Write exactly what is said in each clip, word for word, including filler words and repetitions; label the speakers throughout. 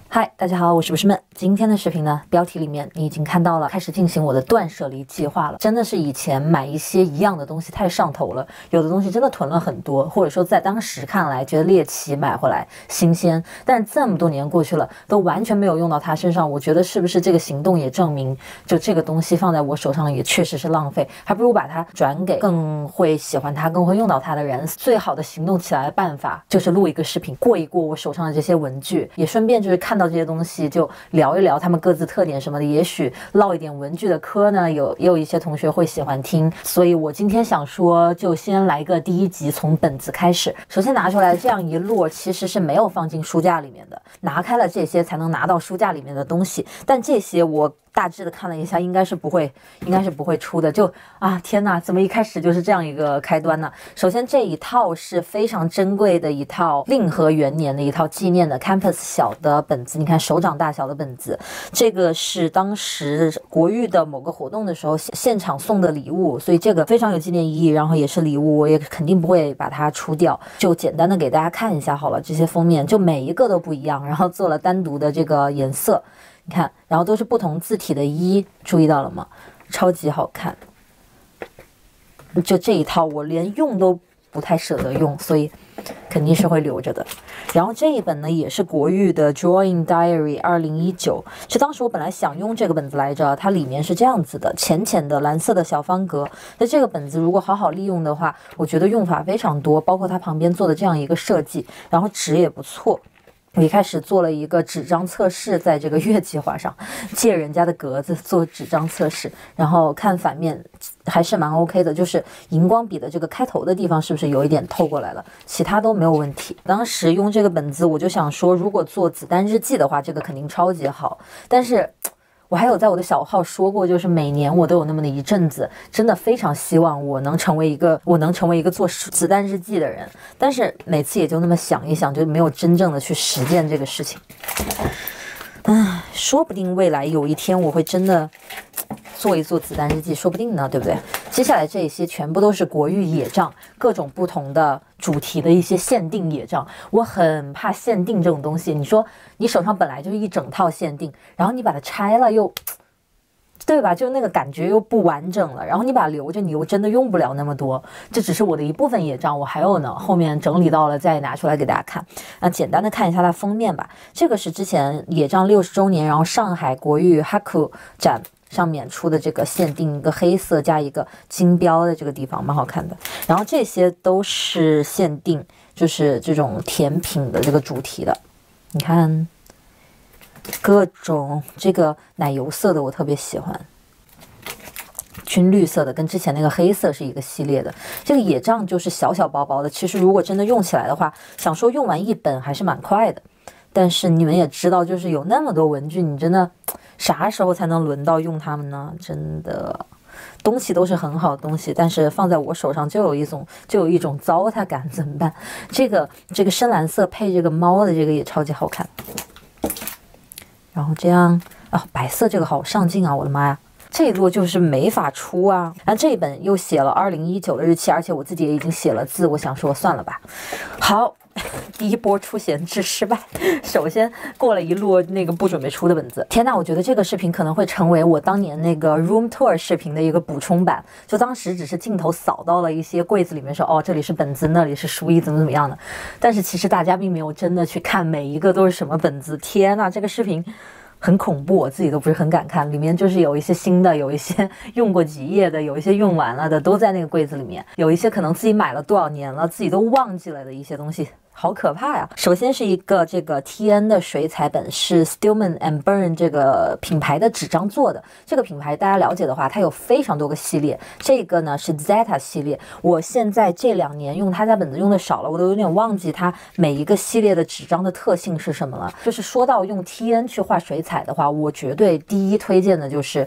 Speaker 1: 嗨，大家好，我是不是闷。今天的视频呢，标题里面你已经看到了，开始进行我的断舍离计划了。真的是以前买一些一样的东西太上头了，有的东西真的囤了很多，或者说在当时看来觉得猎奇，买回来新鲜，但是这么多年过去了，都完全没有用到它身上。我觉得是不是这个行动也证明，就这个东西放在我手上也确实是浪费，还不如把它转给更会喜欢它、更会用到它的人。最好的行动起来的办法就是录一个视频，过一过我手上的这些文具，也顺便就是看到这些东西就聊一聊他们各自特点什么的，也许唠一点文具的嗑呢，有也有一些同学会喜欢听。所以我今天想说，就先来个第一集，从本子开始。首先拿出来这样一摞，其实是没有放进书架里面的，拿开了这些才能拿到书架里面的东西，但这些我大致的看了一下，应该是不会，应该是不会出的。就啊，天哪，怎么一开始就是这样一个开端呢？首先这一套是非常珍贵的一套令和元年的一套纪念的 Campus 小的本子，你看手掌大小的本子，这个是当时国誉的某个活动的时候现场送的礼物，所以这个非常有纪念意义，然后也是礼物，我也肯定不会把它出掉。就简单的给大家看一下好了，这些封面就每一个都不一样，然后做了单独的这个颜色。你看，然后都是不同字体的一，注意到了吗？超级好看。就这一套我连用都不太舍得用，所以肯定是会留着的。然后这一本呢也是国誉的 Drawing Diary 二零一九，是当时我本来想用这个本子来着，它里面是这样子的，浅浅的蓝色的小方格。那这个本子如果好好利用的话，我觉得用法非常多，包括它旁边做的这样一个设计，然后纸也不错。我一开始做了一个纸张测试，在这个月计划上借人家的格子做纸张测试，然后看反面还是蛮 OK 的，就是荧光笔的这个开头的地方是不是有一点透过来了，其他都没有问题。当时用这个本子我就想说，如果做子弹日记的话，这个肯定超级好，但是我还有在我的小号说过，就是每年我都有那么的一阵子，真的非常希望我能成为一个我能成为一个做子弹日记的人，但是每次也就那么想一想，就没有真正的去实践这个事情。唉，说不定未来有一天我会真的做一做子弹日记，说不定呢，对不对？接下来这些全部都是国誉野帐，各种不同的主题的一些限定野帐。我很怕限定这种东西，你说你手上本来就是一整套限定，然后你把它拆了又对吧，就那个感觉又不完整了，然后你把它留着，你又真的用不了那么多。这只是我的一部分野帐，我还有呢，后面整理到了再拿出来给大家看。那简单的看一下它封面吧，这个是之前野帐六十周年，然后上海国誉 Haku 展上面出的这个限定，一个黑色加一个金标的这个地方，蛮好看的。然后这些都是限定，就是这种甜品的这个主题的，你看各种这个奶油色的我特别喜欢，军绿色的跟之前那个黑色是一个系列的。这个野帐就是小小薄薄的，其实如果真的用起来的话，想说用完一本还是蛮快的，但是你们也知道，就是有那么多文具，你真的啥时候才能轮到用它们呢？真的东西都是很好的东西，但是放在我手上就有一种就有一种糟蹋感，怎么办？这个这个深蓝色配这个猫的这个也超级好看。然后这样啊，白色这个好上镜啊，我的妈呀！这一摞就是没法出啊。然后这一本又写了二零一九的日期，而且我自己也已经写了字，我想说算了吧。好，第一波出闲置失败。首先过了一摞那个不准备出的本子。天哪，我觉得这个视频可能会成为我当年那个 room tour 视频的一个补充版。就当时只是镜头扫到了一些柜子里面说，哦，这里是本子，那里是书衣，怎么怎么样的。但是其实大家并没有真的去看每一个都是什么本子。天哪，这个视频很恐怖，我自己都不是很敢看。里面就是有一些新的，有一些用过几页的，有一些用完了的，都在那个柜子里面。有一些可能自己买了多少年了，自己都忘记了的一些东西。好可怕呀！首先是一个这个 T N 的水彩本，是 Stillman and Burn 这个品牌的纸张做的。这个品牌大家了解的话，它有非常多个系列。这个呢是 Zeta 系列。我现在这两年用他家本子用的少了，我都有点忘记它每一个系列的纸张的特性是什么了。就是说到用 T N 去画水彩的话，我绝对第一推荐的就是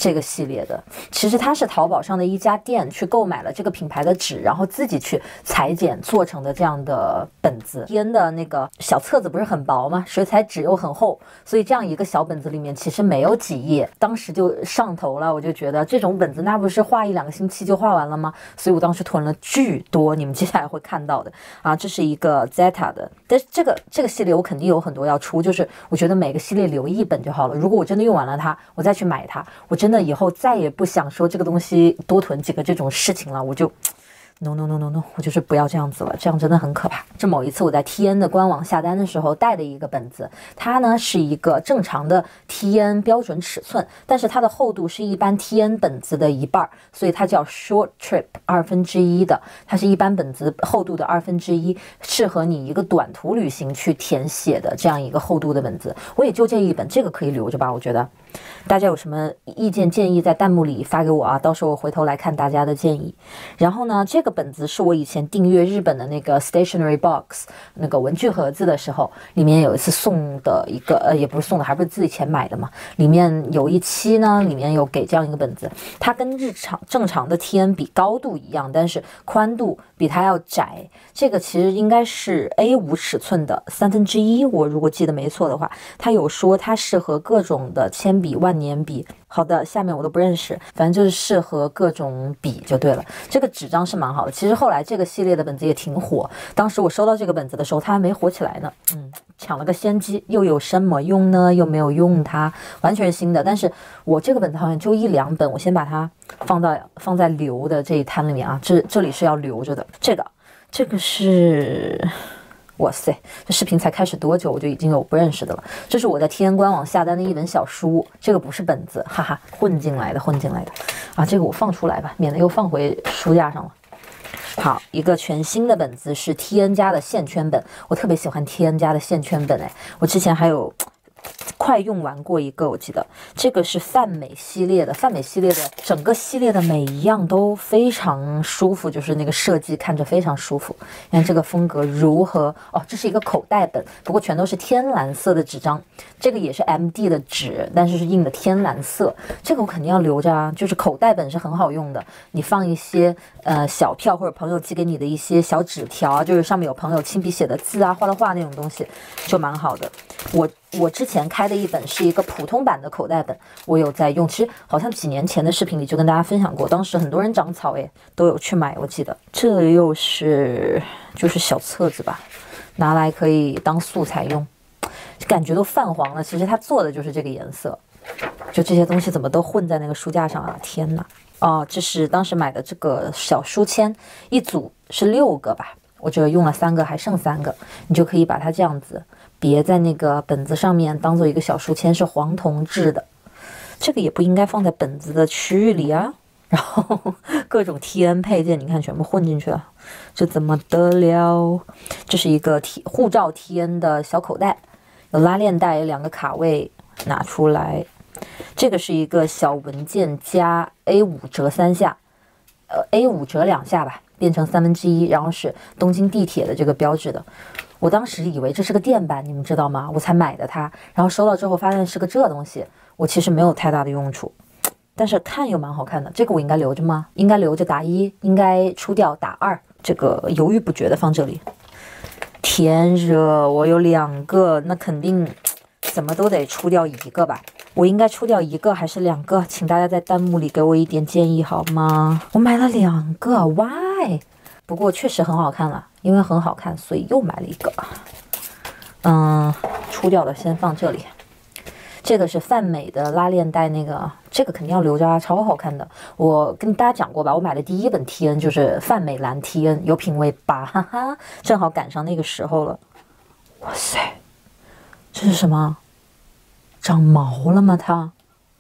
Speaker 1: 这个系列的。其实它是淘宝上的一家店去购买了这个品牌的纸，然后自己去裁剪做成的这样的本子。天的那个小册子不是很薄吗？水彩纸又很厚，所以这样一个小本子里面其实没有几页，当时就上头了。我就觉得这种本子那不是画一两个星期就画完了吗？所以我当时囤了巨多，你们接下来会看到的啊。这是一个 Zeta 的，但是这个这个系列我肯定有很多要出，就是我觉得每个系列留一本就好了。如果我真的用完了它，我再去买它，我真的以后再也不想说这个东西多囤几个这种事情了，我就 no no no no no， 我就是不要这样子了，这样真的很可怕。这某一次我在 T N 的官网下单的时候带的一个本子，它呢是一个正常的 T N 标准尺寸，但是它的厚度是一般 T N 本子的一半，所以它叫 Short Trip 二分之一的，它是一般本子厚度的二分之一，适合你一个短途旅行去填写的这样一个厚度的本子。我也就这一本，这个可以留着吧，我觉得。大家有什么意见建议在弹幕里发给我啊，到时候我回头来看大家的建议。然后呢，这个本子是我以前订阅日本的那个 stationery box 那个文具盒子的时候，里面有一次送的一个呃，也不是送的，还不是自己钱买的嘛。里面有一期呢，里面有给这样一个本子，它跟日常正常的 T N 比高度一样，但是宽度比它要窄。这个其实应该是 A 五 尺寸的三分之一，我如果记得没错的话，它有说它适合各种的铅笔、万年笔。好的，下面我都不认识，反正就是适合各种笔就对了。这个纸张是蛮好的，其实后来这个系列的本子也挺火。当时我收到这个本子的时候，它还没火起来呢，嗯，抢了个先机。又有什么用呢？又没有用它，完全是新的。但是我这个本子好像就一两本，我先把它放到放在留的这一摊里面啊，这这里是要留着的。这个这个是。哇塞，这视频才开始多久，我就已经有不认识的了。这是我在 T N 官网下单的一本小书，这个不是本子，哈哈，混进来的，混进来的啊！这个我放出来吧，免得又放回书架上了。好，一个全新的本子是 T N 家的线圈本，我特别喜欢 T N 家的线圈本哎，我之前还有。快用完过一个，我记得这个是泛美系列的，泛美系列的整个系列的每一样都非常舒服，就是那个设计看着非常舒服。你看这个风格如何？哦，这是一个口袋本，不过全都是天蓝色的纸张，这个也是 M D 的纸，但是是印的天蓝色，这个我肯定要留着啊。就是口袋本是很好用的，你放一些呃小票或者朋友寄给你的一些小纸条，就是上面有朋友亲笔写的字啊、画的画那种东西，就蛮好的。我我之前开的一本是一个普通版的口袋本，我有在用，其实好像几年前的视频里就跟大家分享过，当时很多人长草诶，都有去买，我记得。这又是就是小册子吧，拿来可以当素材用，感觉都泛黄了，其实它做的就是这个颜色。就这些东西怎么都混在那个书架上啊，天哪！哦，这是当时买的这个小书签，一组是六个吧，我这用了三个，还剩三个，你就可以把它这样子别在那个本子上面，当做一个小书签，是黄铜制的。这个也不应该放在本子的区域里啊。然后各种 T N 配件，你看全部混进去了，这怎么得了？这是一个 T 护照 T N 的小口袋，有拉链袋，有两个卡位，拿出来。这个是一个小文件夹 A 五 折三下，呃 A 五 折两下吧，变成三分之一，然后是东京地铁的这个标志的。我当时以为这是个电板，你们知道吗？我才买的它，然后收到之后发现是个这东西，我其实没有太大的用处，但是看又蛮好看的。这个我应该留着吗？应该留着打一，应该出掉打二。这个犹豫不决的放这里。天热，我有两个，那肯定怎么都得出掉一个吧。我应该出掉一个还是两个？请大家在弹幕里给我一点建议好吗？我买了两个 ，why？ 不过确实很好看了，因为很好看，所以又买了一个。嗯，出掉的先放这里。这个是泛美的拉链袋，那个这个肯定要留着啊，超好看的。我跟大家讲过吧，我买的第一本 T N 就是泛美蓝 T N， 有品味吧，哈哈，正好赶上那个时候了。哇塞，这是什么？长毛了吗？它？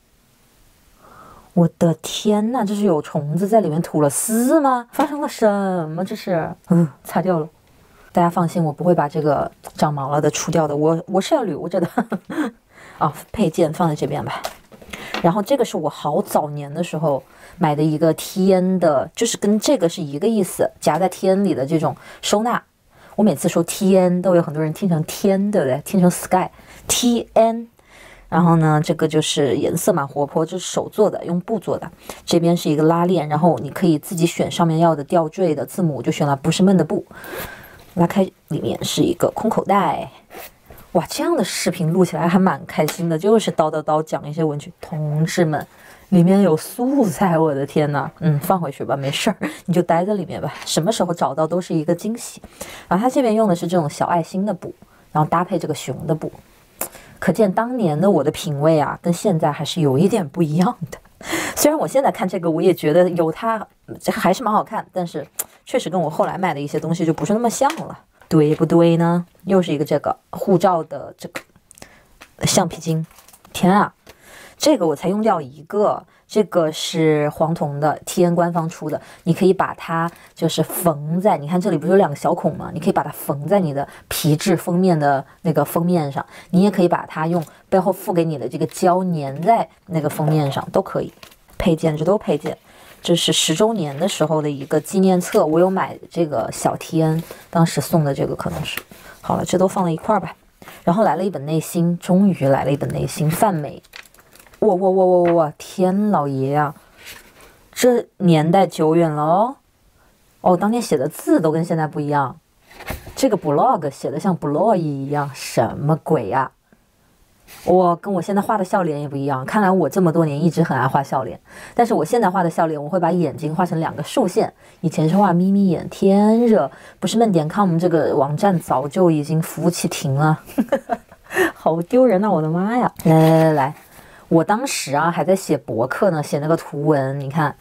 Speaker 1: 我的天呐，这是有虫子在里面吐了丝吗？发生了什么？这是，嗯，擦掉了。大家放心，我不会把这个长毛了的出掉的，我我是要留着的。啊，配件放在这边吧。然后这个是我好早年的时候买的一个 T N 的，就是跟这个是一个意思，夹在 T N 里的这种收纳。我每次说 T N 都有很多人听成天，对不对？听成 sky。T N 然后呢，这个就是颜色蛮活泼，这是手做的，用布做的。这边是一个拉链，然后你可以自己选上面要的吊坠的字母，我就选了不是闷的布。拉开，里面是一个空口袋。哇，这样的视频录起来还蛮开心的，就是叨叨叨讲一些文具。同志们，里面有素材，我的天呐，嗯，放回去吧，没事儿，你就待在里面吧，什么时候找到都是一个惊喜。然后它这边用的是这种小爱心的布，然后搭配这个熊的布，可见当年的我的品味啊，跟现在还是有一点不一样的。虽然我现在看这个，我也觉得有它，这还是蛮好看，但是确实跟我后来买的一些东西就不是那么像了，对不对呢？又是一个这个护照的这个橡皮筋，天啊，这个我才用掉一个。这个是黄铜的 T N 官方出的，你可以把它就是缝在，你看这里不是有两个小孔吗？你可以把它缝在你的皮质封面的那个封面上，你也可以把它用背后附给你的这个胶粘在那个封面上，都可以。配件，这都配件。这是十周年的时候的一个纪念册，我有买这个小 T N 当时送的这个可能是。好了，这都放在一块儿吧。然后来了一本内心，终于来了一本内心，泛美。哇哇哇哇哇！天老爷呀、啊，这年代久远了哦。哦，当年写的字都跟现在不一样。这个 blog 写的像 blog 一样，什么鬼呀、啊？我跟我现在画的笑脸也不一样。看来我这么多年一直很爱画笑脸，但是我现在画的笑脸，我会把眼睛画成两个竖线。以前是画眯眯眼。天热，不是闷点 com 这个网站早就已经服务器停了，好丢人啊！我的妈呀！来来来来。我当时啊还在写博客呢，写那个图文，你看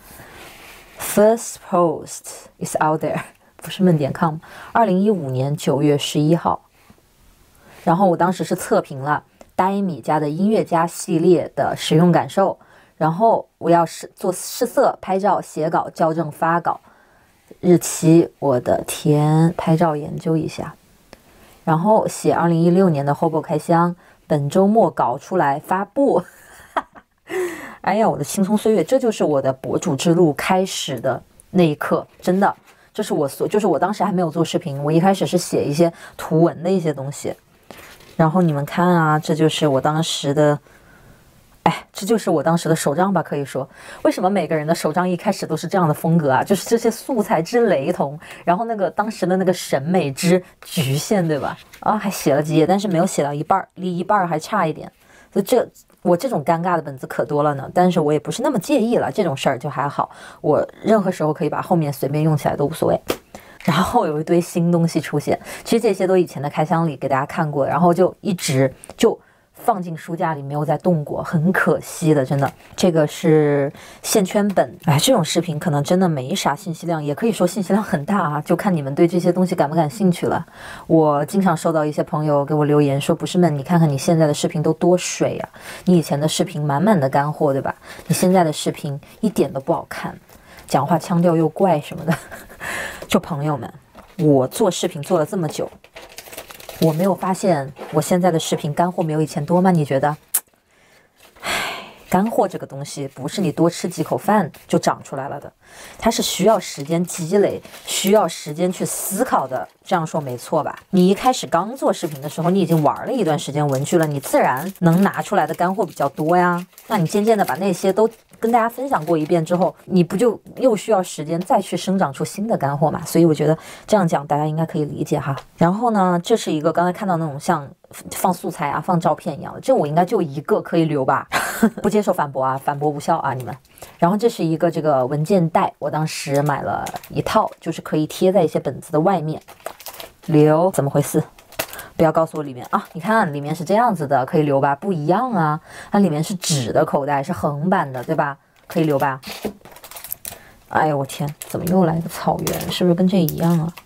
Speaker 1: ，first post is out there， 不是闷点 com， 二零一五年九月十一号，然后我当时是测评了呆米家的音乐家系列的使用感受，然后我要试做试色、拍照、写稿、校正、发稿，日期，我的天，拍照研究一下，然后写二零一六年的 Hobo 开箱，本周末搞出来发布。哎呀，我的青葱岁月，这就是我的博主之路开始的那一刻，真的，这是我所，就是我当时还没有做视频，我一开始是写一些图文的一些东西，然后你们看啊，这就是我当时的，哎，这就是我当时的手账吧，可以说，为什么每个人的手账一开始都是这样的风格啊？就是这些素材之雷同，然后那个当时的那个审美之局限，对吧？啊，还写了几页，但是没有写到一半，离一半还差一点，所以这。我这种尴尬的本子可多了呢，但是我也不是那么介意了，这种事儿就还好，我任何时候可以把后面随便用起来都无所谓。然后有一堆新东西出现，其实这些都以前的开箱里给大家看过，然后就一直就放进书架里没有再动过，很可惜的，真的。这个是线圈本，哎，这种视频可能真的没啥信息量，也可以说信息量很大啊，就看你们对这些东西感不感兴趣了。我经常收到一些朋友给我留言说，不是们，你看看你现在的视频都多水啊，你以前的视频满满的干货，对吧？你现在的视频一点都不好看，讲话腔调又怪什么的。就朋友们，我做视频做了这么久，我没有发现我现在的视频干货没有以前多吗？你觉得？唉，干货这个东西不是你多吃几口饭就长出来了的，它是需要时间积累，需要时间去思考的。这样说没错吧？你一开始刚做视频的时候，你已经玩了一段时间文具了，你自然能拿出来的干货比较多呀。那你渐渐的把那些都跟大家分享过一遍之后，你不就又需要时间再去生长出新的干货嘛？所以我觉得这样讲大家应该可以理解哈。然后呢，这是一个刚才看到那种像放素材啊、放照片一样的，这我应该就一个可以留吧，不接受反驳啊，反驳无效啊，你们。然后这是一个这个文件袋，我当时买了一套，就是可以贴在一些本子的外面。留怎么回事？不要告诉我里面啊！你看里面是这样子的，可以留吧？不一样啊，它里面是纸的口袋，是横版的，对吧？可以留吧？哎呦我天，怎么又来个草原？是不是跟这一样啊？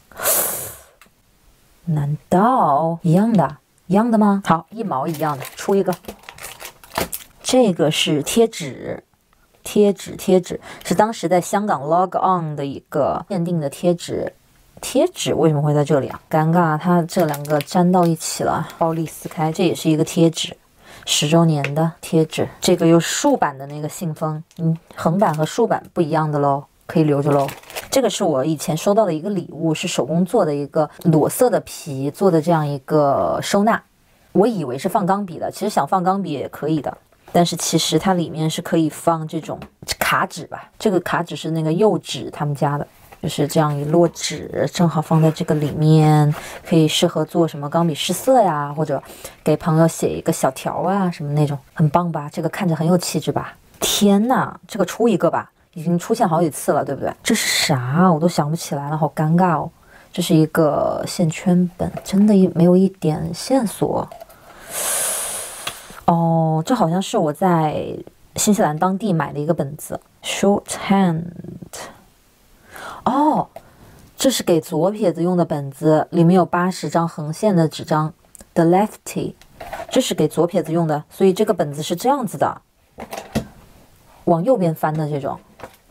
Speaker 1: 难道一样的？一样的吗？好，一毛一样的，出一个。这个是贴纸，贴纸，贴纸是当时在香港 log on 的一个限定的贴纸。贴纸为什么会在这里啊？尴尬，它这两个粘到一起了，暴力撕开，这也是一个贴纸，十周年的贴纸。这个有竖版的那个信封，嗯，横版和竖版不一样的喽，可以留着喽。这个是我以前收到的一个礼物，是手工做的一个裸色的皮做的这样一个收纳， 我以为是放钢笔的，其实想放钢笔也可以的，但是其实它里面是可以放这种卡纸吧。这个卡纸是那个柚纸他们家的，就是这样一摞纸，正好放在这个里面，可以适合做什么钢笔试色呀，或者给朋友写一个小条啊什么那种，很棒吧？这个看着很有气质吧？天哪，这个出一个吧，已经出现好几次了，对不对？这是啥？我都想不起来了，好尴尬哦。这是一个线圈本，真的没有一点线索。哦，这好像是我在新西兰当地买的一个本子 ，Shorthand。哦，这是给左撇子用的本子，里面有八十张横线的纸张 ，The Lefty， 这是给左撇子用的，所以这个本子是这样子的，往右边翻的这种。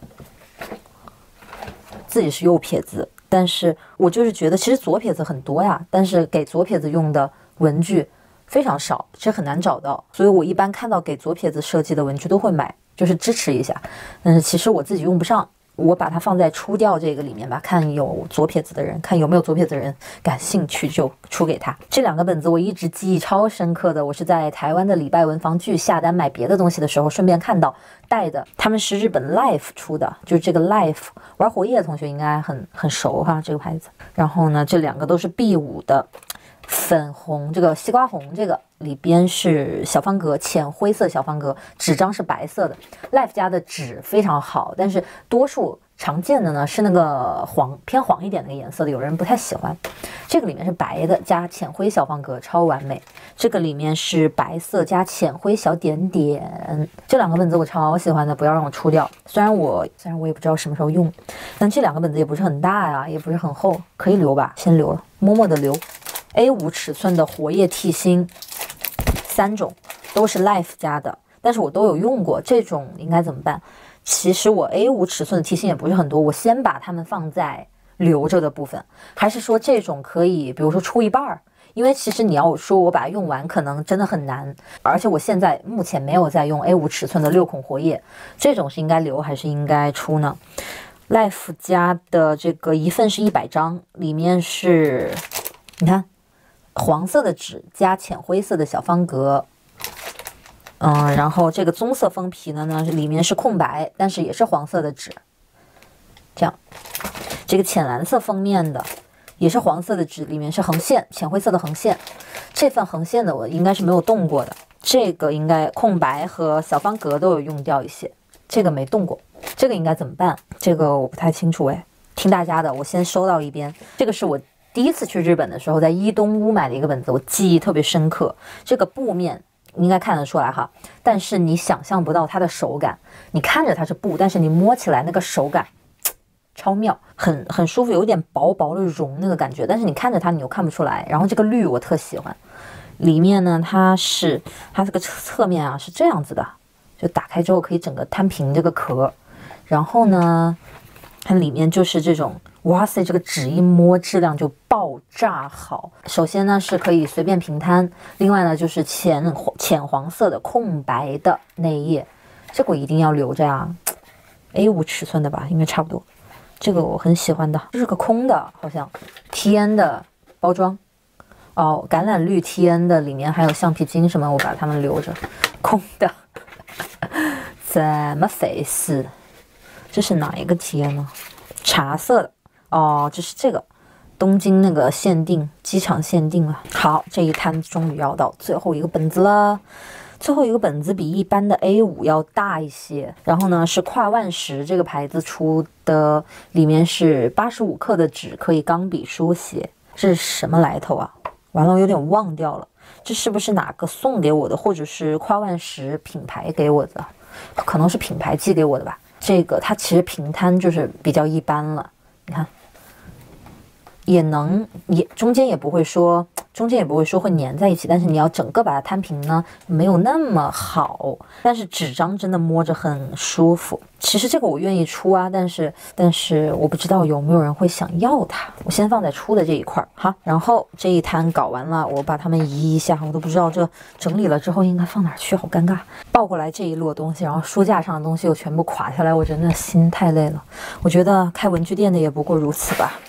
Speaker 1: 自己是右撇子，但是我就是觉得其实左撇子很多呀，但是给左撇子用的文具非常少，其实很难找到，所以我一般看到给左撇子设计的文具都会买，就是支持一下。但是其实我自己用不上，我把它放在出掉这个里面吧，看有左撇子的人，看有没有左撇子的人感兴趣就出给他。这两个本子我一直记忆超深刻的，我是在台湾的礼拜文房具下单买别的东西的时候顺便看到带的，他们是日本 Life 出的，就是这个 Life 玩活页的同学应该很很熟哈，这个牌子。然后呢，这两个都是 B 五 的。粉红，这个西瓜红，这个里边是小方格，浅灰色小方格，纸张是白色的。Life 家的纸非常好，但是多数常见的呢是那个黄偏黄一点那个颜色的，有人不太喜欢。这个里面是白的加浅灰小方格，超完美。这个里面是白色加浅灰小点点。这两个本子我超喜欢的，不要让我出掉。虽然我虽然我也不知道什么时候用，但这两个本子也不是很大呀，也不是很厚，可以留吧，先留了，默默的留。A 五 尺寸的活页替芯，三种都是 Life 家的，但是我都有用过。这种应该怎么办？其实我 A 五 尺寸的替芯也不是很多，我先把它们放在留着的部分，还是说这种可以，比如说出一半儿？因为其实你要说我把它用完，可能真的很难。而且我现在目前没有在用 A 五 尺寸的六孔活页，这种是应该留还是应该出呢 ？Life 家的这个一份是一百张，里面是，你看。黄色的纸加浅灰色的小方格，嗯，然后这个棕色封皮呢呢里面是空白，但是也是黄色的纸，这样，这个浅蓝色封面的也是黄色的纸，里面是横线，浅灰色的横线。这份横线的我应该是没有动过的，这个应该空白和小方格都有用掉一些，这个没动过，这个应该怎么办？这个我不太清楚哎，听大家的，我先收到一边。这个是我。第一次去日本的时候，在伊东屋买的一个本子，我记忆特别深刻。这个布面应该看得出来哈，但是你想象不到它的手感。你看着它是布，但是你摸起来那个手感超妙，很很舒服，有点薄薄的绒那个感觉。但是你看着它，你又看不出来。然后这个绿我特喜欢，里面呢它是它这个侧面啊是这样子的，就打开之后可以整个摊平这个壳。然后呢，它里面就是这种。哇塞，这个纸一摸质量就爆炸好。首先呢是可以随便平摊，另外呢就是浅浅黄色的空白的内页，这个我一定要留着呀。A 五 尺寸的吧，应该差不多。这个我很喜欢的，这是个空的，好像 T N 的包装哦，橄榄绿 T N 的，里面还有橡皮筋什么，我把它们留着。空的，怎么回事？这是哪一个 T N 呢？茶色的。哦，这是这个东京那个限定，机场限定了。好，这一摊终于要到最后一个本子了。最后一个本子比一般的 A 五 要大一些，然后呢是跨万石这个牌子出的，里面是八十五克的纸，可以钢笔书写。这是什么来头啊？完了，我有点忘掉了。这是不是哪个送给我的，或者是跨万石品牌给我的？可能是品牌寄给我的吧。这个它其实平摊就是比较一般了，你看。也能也中间也不会说中间也不会说会粘在一起，但是你要整个把它摊平呢，没有那么好。但是纸张真的摸着很舒服。其实这个我愿意出啊，但是但是我不知道有没有人会想要它。我先放在出的这一块哈，然后这一摊搞完了，我把它们移一下，我都不知道这整理了之后应该放哪儿去，好尴尬。抱过来这一摞东西，然后书架上的东西又全部垮下来，我真的心太累了。我觉得开文具店的也不过如此吧。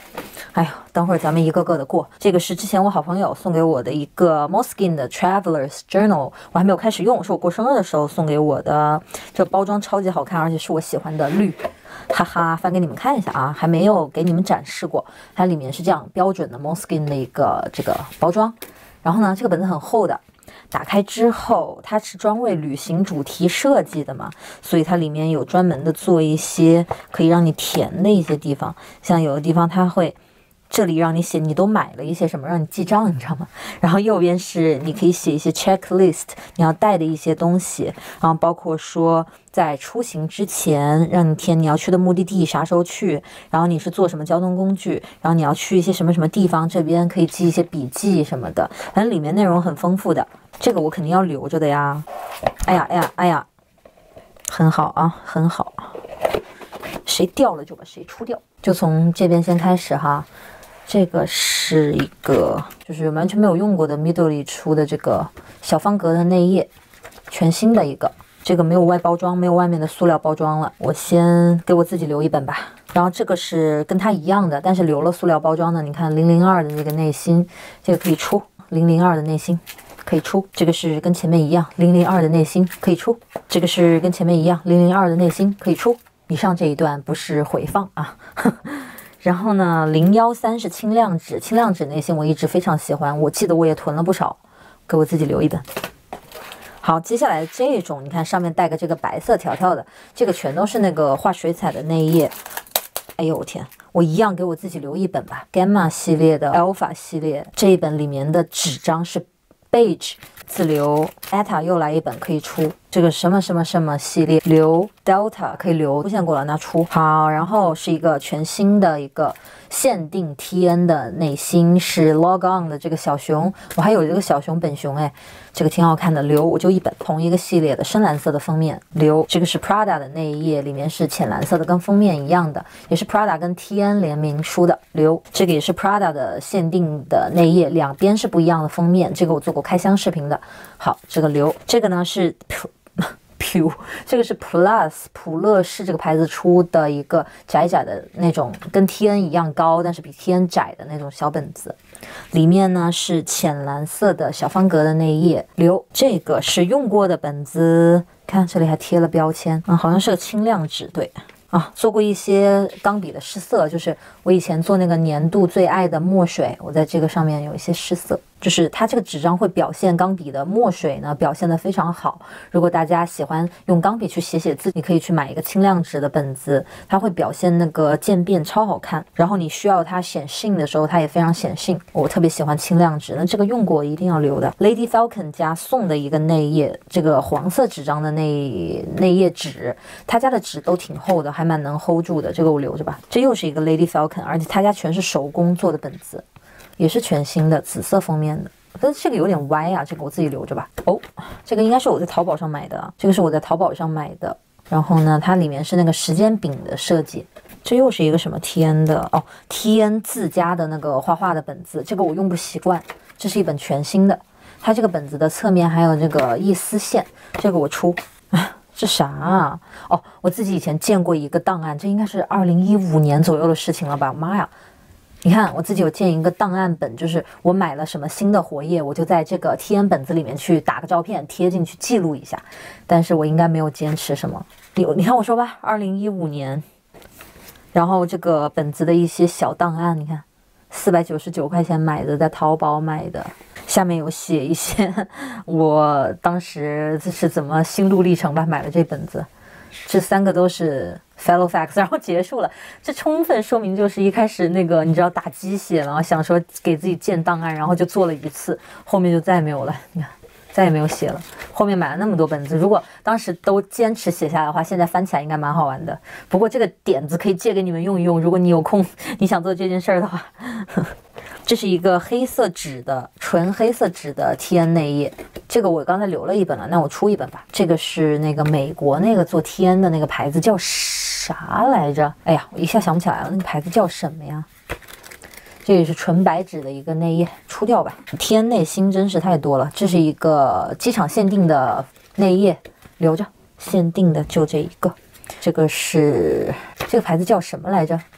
Speaker 1: 哎呀，等会儿咱们一个个的过。这个是之前我好朋友送给我的一个 Moleskine 的 Traveler's Journal， 我还没有开始用，是我过生日的时候送给我的。这包装超级好看，而且是我喜欢的绿。哈哈，翻给你们看一下啊，还没有给你们展示过。它里面是这样标准的 Moleskine 的一个这个包装。然后呢，这个本子很厚的。打开之后，它是专为旅行主题设计的嘛，所以它里面有专门的做一些可以让你填的一些地方，像有的地方它会这里让你写你都买了一些什么，让你记账，你知道吗？然后右边是你可以写一些 checklist 你要带的一些东西，然后包括说在出行之前让你填你要去的目的地啥时候去，然后你是坐什么交通工具，然后你要去一些什么什么地方，这边可以记一些笔记什么的，反正里面内容很丰富的。这个我肯定要留着的呀。哎呀哎呀哎呀，很好啊，很好。谁掉了就把谁出掉。就从这边先开始哈。这个是一个就是完全没有用过的 Midori 出的这个小方格的内页，全新的一个。这个没有外包装，没有外面的塑料包装了。我先给我自己留一本吧。然后这个是跟它一样的，但是留了塑料包装的。你看零零二的这个内心，这个可以出零零二的内心。可以出，这个是跟前面一样，零零二的内心可以出，这个是跟前面一样，零零二的内心可以出。以上这一段不是回放啊。然后呢，零一三是轻量纸，轻量纸内心我一直非常喜欢，我记得我也囤了不少，给我自己留一本。好，接下来这种，你看上面带个这个白色条条的，这个全都是那个画水彩的内页。哎呦我天！我一样给我自己留一本吧。Gamma 系列的 Alpha 系列这一本里面的纸张是Beige 自留 Eta 又来一本可以出，这个什么什么什么系列留 Delta 可以留，出现过了那出好，然后是一个全新的一个限定 T N 的内心是 Log On 的这个小熊，我还有这个小熊本熊哎，这个挺好看的，留我就一本，同一个系列的深蓝色的封面留，这个是 Prada 的内页，里面是浅蓝色的，跟封面一样的，也是 Prada 跟 T N 联名出的留，这个也是 Prada 的限定的内页，两边是不一样的封面，这个我做过开箱视频的。好，这个留，这个呢是 Pure， 这个是 Plus 普乐士这个牌子出的一个窄窄的那种，跟 T N 一样高，但是比 T N 窄的那种小本子，里面呢是浅蓝色的小方格的内页。留，这个是用过的本子，看这里还贴了标签，啊，好像是个轻量纸，对。啊，做过一些钢笔的试色，就是我以前做那个年度最爱的墨水，我在这个上面有一些试色，就是它这个纸张会表现钢笔的墨水呢，表现得非常好。如果大家喜欢用钢笔去写写字，你可以去买一个轻量纸的本子，它会表现那个渐变超好看。然后你需要它显性的时候，它也非常显性。我特别喜欢轻量纸，那这个用过一定要留的。Lady Falcon 家送的一个内页，这个黄色纸张的内内页纸，他家的纸都挺厚的。还蛮能 hold 住的，这个我留着吧。这又是一个 Lady Falcon， 而且他家全是手工做的本子，也是全新的紫色封面的。但是这个有点歪啊，这个我自己留着吧。哦，这个应该是我在淘宝上买的，这个是我在淘宝上买的。然后呢，它里面是那个时间饼的设计。这又是一个什么 T N 的哦 ，T N 自家的那个画画的本子，这个我用不习惯。这是一本全新的，它这个本子的侧面还有这个一丝线，这个我出。这啥啊？哦，我自己以前见过一个档案，这应该是二零一五年左右的事情了吧？妈呀！你看，我自己有建一个档案本，就是我买了什么新的活页，我就在这个 T N 本子里面去打个照片贴进去记录一下。但是我应该没有坚持什么。有，你看我说吧，二零一五年，然后这个本子的一些小档案，你看，四百九十九块钱买的，在淘宝买的。下面有写一些我当时是怎么心路历程吧，买了这本子，这三个都是 fellow facts， 然后结束了。这充分说明就是一开始那个你知道打鸡血，然后想说给自己建档案，然后就做了一次，后面就再也没有了。你看，再也没有写了。后面买了那么多本子，如果当时都坚持写下来的话，现在翻起来应该蛮好玩的。不过这个点子可以借给你们用一用，如果你有空，你想做这件事儿的话。这是一个黑色纸的纯黑色纸的 T N 内页，这个我刚才留了一本了，那我出一本吧。这个是那个美国那个做 T N 的那个牌子叫啥来着？哎呀，我一下想不起来了，那个牌子叫什么呀？这也是纯白纸的一个内页，出掉吧。T N 内心真是太多了，这是一个机场限定的内页，留着，限定的就这一个。这个是这个牌子叫什么来着？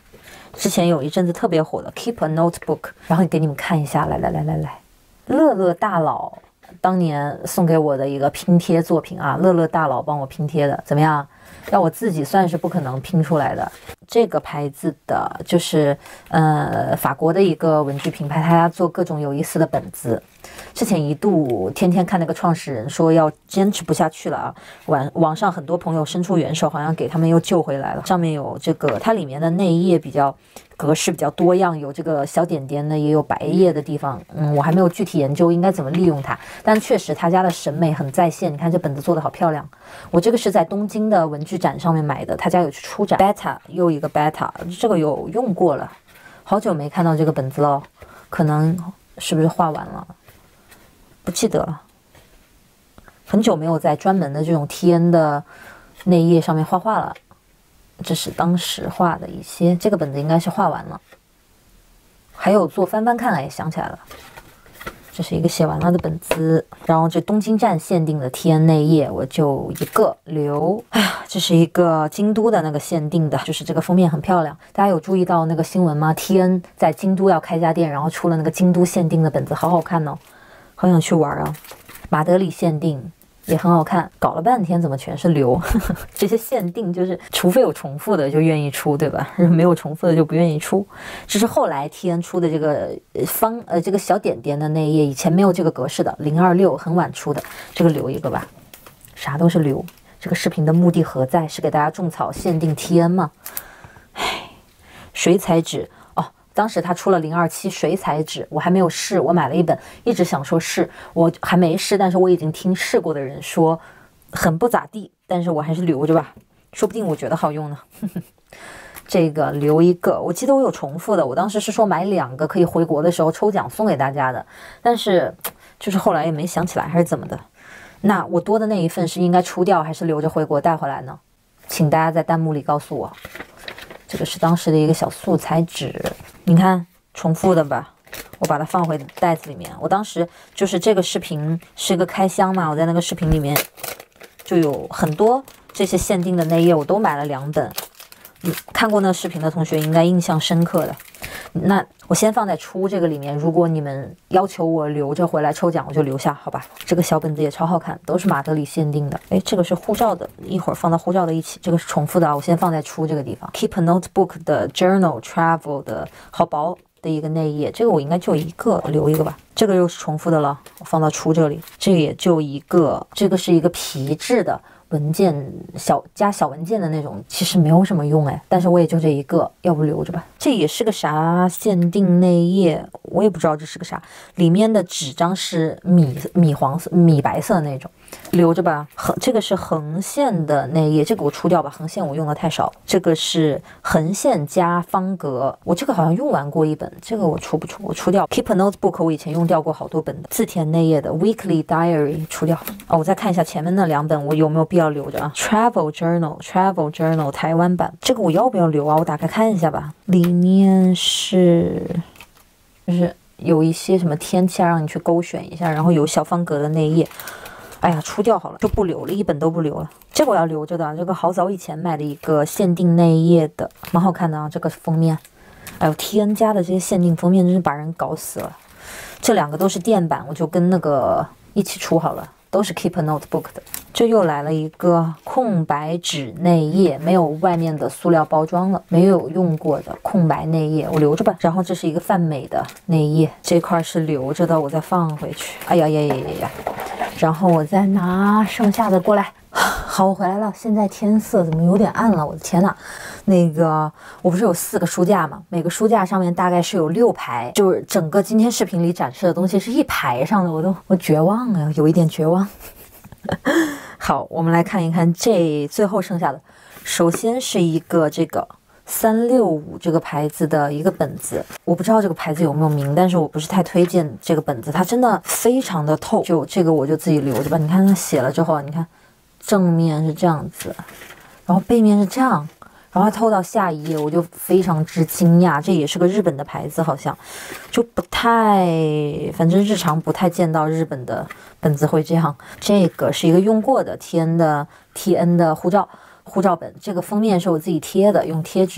Speaker 1: 之前有一阵子特别火的 Keep a Notebook， 然后给你们看一下，来来来来来，乐乐大佬当年送给我的一个拼贴作品啊，乐乐大佬帮我拼贴的，怎么样？要我自己算是不可能拼出来的。这个牌子的就是呃法国的一个文具品牌，他家做各种有意思的本子。之前一度天天看那个创始人说要坚持不下去了啊，网网上很多朋友伸出援手，好像给他们又救回来了。上面有这个，它里面的内页比较格式比较多样，有这个小点点的，也有白页的地方。嗯，我还没有具体研究应该怎么利用它，但确实他家的审美很在线。你看这本子做的好漂亮，我这个是在东京的文具展上面买的，他家有去出展。Beta 又一个 Beta， 这个有用过了，好久没看到这个本子了，可能是不是画完了？不记得了，很久没有在专门的这种 T N 的内页上面画画了。这是当时画的一些，这个本子应该是画完了。还有做翻翻看，哎，想起来了，这是一个写完了的本子。然后这东京站限定的 T N 内页，我就一个留。哎呀，这是一个京都的那个限定的，就是这个封面很漂亮。大家有注意到那个新闻吗 ？T N 在京都要开家店，然后出了那个京都限定的本子，好好看哦。好想去玩啊！马德里限定也很好看，搞了半天怎么全是流？这些限定就是除非有重复的就愿意出，对吧？没有重复的就不愿意出。这是后来 T N 出的这个方呃这个小点点的内页，以前没有这个格式的，零二六很晚出的，这个留一个吧，啥都是留。这个视频的目的何在？是给大家种草限定 T N 吗？唉，水彩纸。当时他出了零二七水彩纸，我还没有试，我买了一本，一直想说试，我还没试，但是我已经听试过的人说很不咋地，但是我还是留着吧，说不定我觉得好用呢。这个留一个，我记得我有重复的，我当时是说买两个可以回国的时候抽奖送给大家的，但是就是后来也没想起来还是怎么的。那我多的那一份是应该出掉还是留着回国带回来呢？请大家在弹幕里告诉我。这个是当时的一个小素材纸，你看重复的吧，我把它放回袋子里面。我当时就是这个视频是个开箱嘛，我在那个视频里面就有很多这些限定的内页，我都买了两本。嗯，看过那个视频的同学应该印象深刻的。那我先放在出这个里面，如果你们要求我留着回来抽奖，我就留下，好吧？这个小本子也超好看，都是马德里限定的。哎，这个是护照的，一会儿放到护照的一起。这个是重复的啊，我先放在出这个地方。Keep a Notebook 的 Journal Travel 的好薄的一个内页，这个我应该就一个，留一个吧。这个又是重复的了，我放到出这里。这个也就一个，这个是一个皮质的。文件小加小文件的那种，其实没有什么用哎，但是我也就这一个，要不留着吧。这也是个啥限定内页，我也不知道这是个啥，里面的纸张是米米黄色、米白色的那种，留着吧。横这个是横线的内页，这个我出掉吧，横线我用的太少。这个是横线加方格，我这个好像用完过一本，这个我出不出？我出掉。Keep a Notebook 我以前用掉过好多本的，字田内页的 Weekly Diary 出掉。哦，我再看一下前面那两本，我有没有必要留着啊 ？Travel Journal Travel Journal 台湾版，这个我要不要留啊？我打开看一下吧。里面是就是有一些什么天气啊，让你去勾选一下，然后有小方格的内页。哎呀，出掉好了，就不留了，一本都不留了。这个我要留着的，这个好早以前买的一个限定内页的，蛮好看的啊。这个封面，哎呦 ，T N 家的这些限定封面真是把人搞死了。这两个都是电版，我就跟那个一起出好了。都是 Keep a Notebook 的。这又来了一个空白纸内页，没有外面的塑料包装了，没有用过的空白内页，我留着吧。然后这是一个泛美的内页，这块是留着的，我再放回去。哎呀呀呀呀呀！然后我再拿剩下的过来。好，我回来了。现在天色怎么有点暗了？我的天呐！那个我不是有四个书架嘛，每个书架上面大概是有六排，就是整个今天视频里展示的东西是一排上的，我都我绝望了，有一点绝望。好，我们来看一看这最后剩下的。首先是一个这个三六五这个牌子的一个本子，我不知道这个牌子有没有名，但是我不是太推荐这个本子，它真的非常的透。就这个我就自己留着吧。你看它写了之后，你看正面是这样子，然后背面是这样。然后透到下一页，我就非常之惊讶，这也是个日本的牌子，好像就不太，反正日常不太见到日本的本子会这样。这个是一个用过的 T N 的 T N 的护照护照本，这个封面是我自己贴的，用贴纸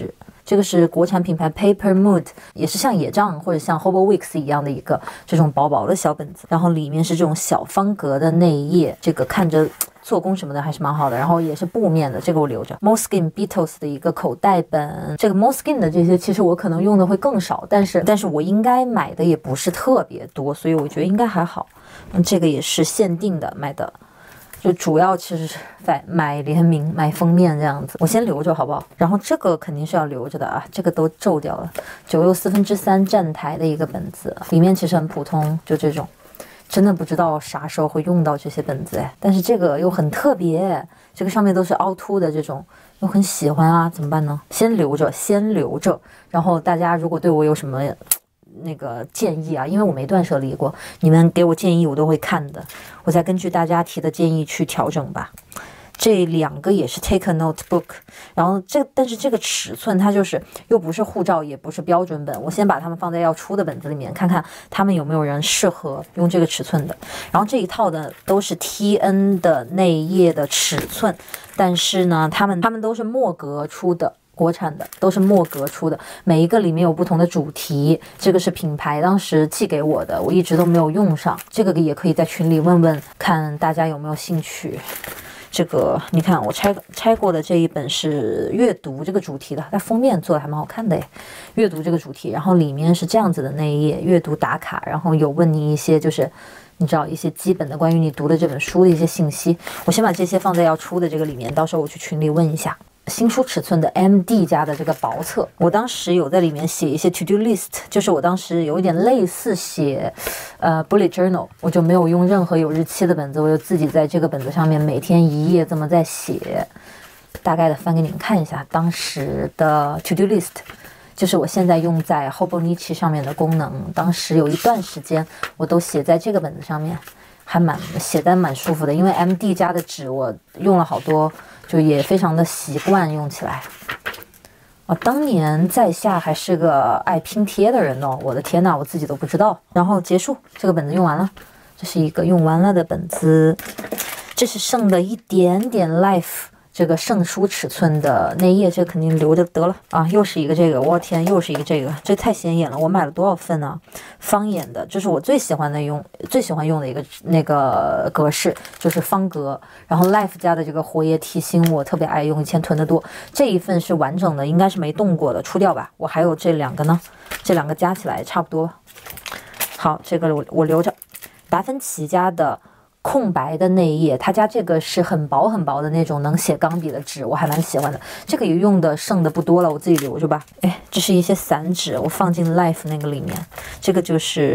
Speaker 1: 这个是国产品牌 Paper Mood， 也是像野帐或者像 Hobowix 一样的一个这种薄薄的小本子，然后里面是这种小方格的内页，这个看着做工什么的还是蛮好的，然后也是布面的，这个我留着。Moleskine Beatles 的一个口袋本，这个 Moleskine 的这些其实我可能用的会更少，但是但是我应该买的也不是特别多，所以我觉得应该还好。嗯，这个也是限定的买的。就主要其实是在买联名、买封面这样子，我先留着好不好？然后这个肯定是要留着的啊，这个都皱掉了。九又四分之三站台的一个本子，里面其实很普通，就这种，真的不知道啥时候会用到这些本子哎。但是这个又很特别，这个上面都是凹凸的这种，又很喜欢啊，怎么办呢？先留着，先留着。然后大家如果对我有什么那个建议啊，因为我没断舍离过，你们给我建议我都会看的，我再根据大家提的建议去调整吧。这两个也是 Take a Notebook， 然后这但是这个尺寸它就是又不是护照，也不是标准本，我先把它们放在要出的本子里面，看看他们有没有人适合用这个尺寸的。然后这一套的都是 T N 的内页的尺寸，但是呢，他们他们都是墨格出的。国产的都是墨格出的，每一个里面有不同的主题。这个是品牌当时寄给我的，我一直都没有用上。这个也可以在群里问问看大家有没有兴趣。这个你看我拆拆过的这一本是阅读这个主题的，它封面做的还蛮好看的诶，阅读这个主题，然后里面是这样子的内页，阅读打卡，然后有问你一些就是你知道一些基本的关于你读的这本书的一些信息。我先把这些放在要出的这个里面，到时候我去群里问一下。新书尺寸的 M D 家的这个薄册，我当时有在里面写一些 to do list， 就是我当时有一点类似写呃 bullet journal， 我就没有用任何有日期的本子，我就自己在这个本子上面每天一页这么在写，大概的翻给你们看一下当时的 to do list， 就是我现在用在 Hobonichi 上面的功能，当时有一段时间我都写在这个本子上面，还蛮写的蛮舒服的，因为 M D 家的纸我用了好多，就也非常的习惯用起来。哦，当年在下还是个爱拼贴的人哦，我的天呐，我自己都不知道。然后结束，这个本子用完了，这是一个用完了的本子，这是剩的一点点 Life。这个圣书尺寸的内页，这个肯定留着得了啊！又是一个这个，我天，又是一个这个，这太显眼了！我买了多少份啊？方眼的，这是我最喜欢的用，最喜欢用的一个那个格式，就是方格。然后 Life 家的这个活页提醒我特别爱用，以前囤的多。这一份是完整的，应该是没动过的，出掉吧。我还有这两个呢，这两个加起来差不多。好，这个我我留着。达芬奇家的空白的内页，他家这个是很薄很薄的那种能写钢笔的纸，我还蛮喜欢的。这个也用的剩的不多了，我自己留着吧。哎，这是一些散纸，我放进 Life 那个里面。这个就是，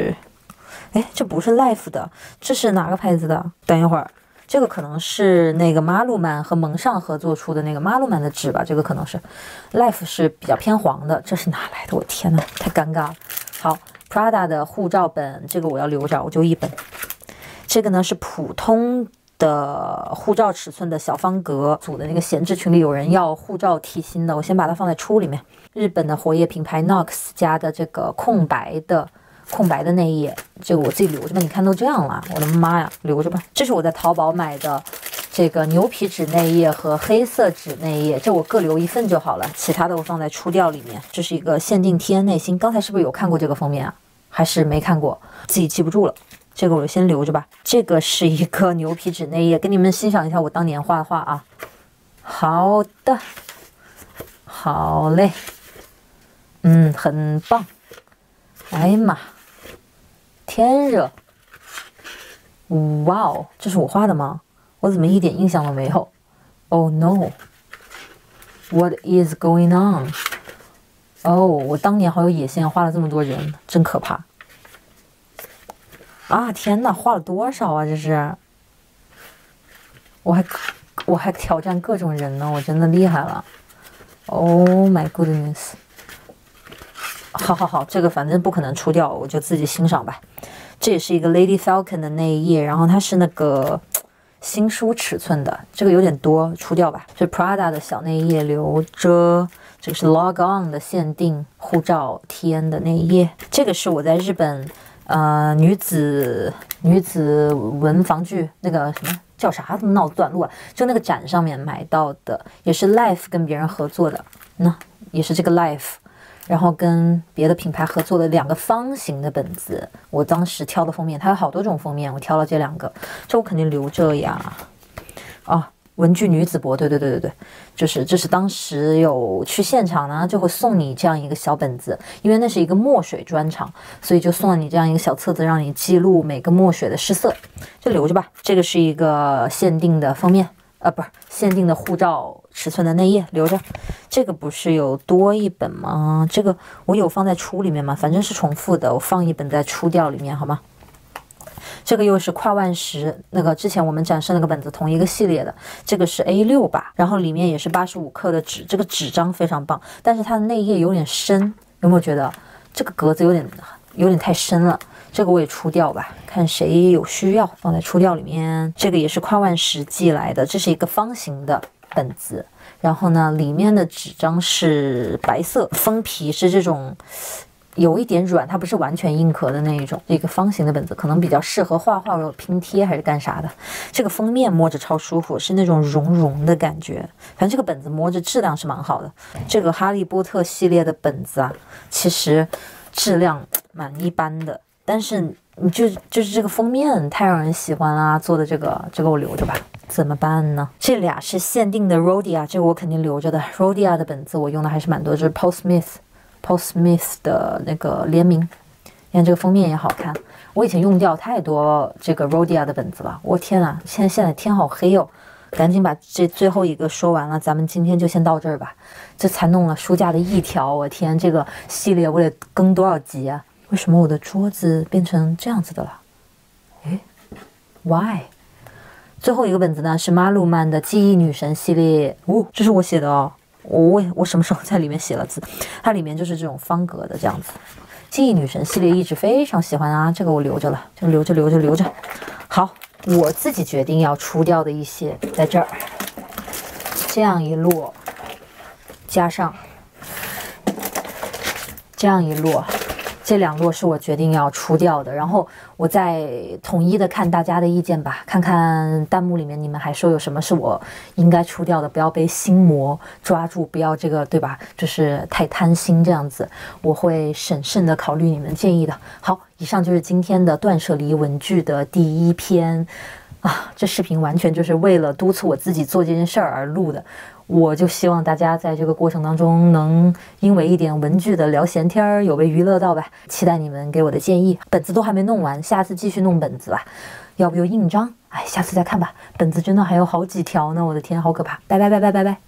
Speaker 1: 哎，这不是 Life 的，这是哪个牌子的？等一会儿，这个可能是那个马鲁曼和蒙尚合作出的那个马鲁曼的纸吧？这个可能是 Life 是比较偏黄的，这是哪来的？我天呐，太尴尬了。好 ，Prada 的护照本，这个我要留着，我就一本。这个呢是普通的护照尺寸的小方格，组的那个闲置群里有人要护照提芯的，我先把它放在出里面。日本的活页品牌 Knox 家的这个空白的空白的内页，这个我自己留着吧。你看都这样了，我的妈呀，留着吧。这是我在淘宝买的这个牛皮纸内页和黑色纸内页，这我各留一份就好了，其他的我放在出调里面。这是一个限定 T N 内心，刚才是不是有看过这个封面啊？还是没看过，自己记不住了。这个我就先留着吧。这个是一个牛皮纸内页，给你们欣赏一下我当年画的画啊。好的，好嘞，嗯，很棒。哎呀妈，天热！哇哦，这是我画的吗？我怎么一点印象都没有 ？Oh no！What is going on？ 哦，我当年好有野心，画了这么多人，真可怕。啊天哪，画了多少啊？这是，我还我还挑战各种人呢，我真的厉害了。Oh my goodness！ 好好好，这个反正不可能出掉，我就自己欣赏吧。这也是一个 Lady Falcon 的内页，然后它是那个新书尺寸的，这个有点多，出掉吧。这 Prada 的小内页留着。这个是 Log On 的限定护照 T N 的内页，这个是我在日本。呃，女子女子文房具那个什么叫啥？怎么脑子短路啊？就那个展上面买到的，也是 Life 跟别人合作的。那也是这个 Life， 然后跟别的品牌合作的两个方形的本子。我当时挑的封面，它有好多种封面，我挑了这两个，这我肯定留着呀。哦，文具女子博，对对对对对，就是这是当时有去现场呢，就会送你这样一个小本子，因为那是一个墨水专场，所以就送了你这样一个小册子，让你记录每个墨水的试色，就留着吧。这个是一个限定的封面。呃，不是限定的护照尺寸的内页，留着。这个不是有多一本吗？这个我有放在书里面吗？反正是重复的，我放一本在书调里面，好吗？这个又是跨万石，那个之前我们展示那个本子同一个系列的，这个是 A 六 吧，然后里面也是八十五克的纸，这个纸张非常棒，但是它的内页有点深，有没有觉得这个格子有点有点太深了？这个我也出掉吧，看谁有需要放在出掉里面。这个也是跨万石寄来的，这是一个方形的本子，然后呢，里面的纸张是白色，封皮是这种有一点软，它不是完全硬壳的那一种。一个方形的本子可能比较适合画画或者拼贴还是干啥的。这个封面摸着超舒服，是那种绒绒的感觉。反正这个本子摸着质量是蛮好的。这个哈利波特系列的本子啊，其实质量蛮一般的。但是你就就是这个封面太让人喜欢啦，做的这个这个我留着吧，怎么办呢？这俩是限定的 Rhodia， 这个我肯定留着的。Rhodia 的本子我用的还是蛮多，这是 Paul Smith，Paul Smith 的那个联名，你看这个封面也好看。我以前用掉太多这个 Rhodia 的本子了，我天啊，现在现在天好黑哦，赶紧把这最后一个说完了，咱们今天就先到这儿吧。这才弄了书架的一条，我天，这个系列我得更多少集啊？为什么我的桌子变成这样子的了？诶 ，Why？ 最后一个本子呢是马鲁曼的记忆女神系列，哦，这是我写的哦。我我什么时候在里面写了字？它里面就是这种方格的这样子。记忆女神系列一直非常喜欢啊，这个我留着了，就留着留着留着。好，我自己决定要出掉的一些在这儿，这样一摞，加上这样一摞。这两摞是我决定要出掉的，然后我再统一的看大家的意见吧，看看弹幕里面你们还说有什么是我应该出掉的，不要被心魔抓住，不要这个对吧？就是太贪心这样子，我会审慎的考虑你们建议的。好，以上就是今天的断舍离文具的第一篇啊，这视频完全就是为了督促我自己做这件事儿而录的。我就希望大家在这个过程当中能因为一点文具的聊闲天儿有被娱乐到吧，期待你们给我的建议。本子都还没弄完，下次继续弄本子吧，要不就印章，哎，下次再看吧。本子真的还有好几条呢，我的天，好可怕！拜拜拜拜拜拜。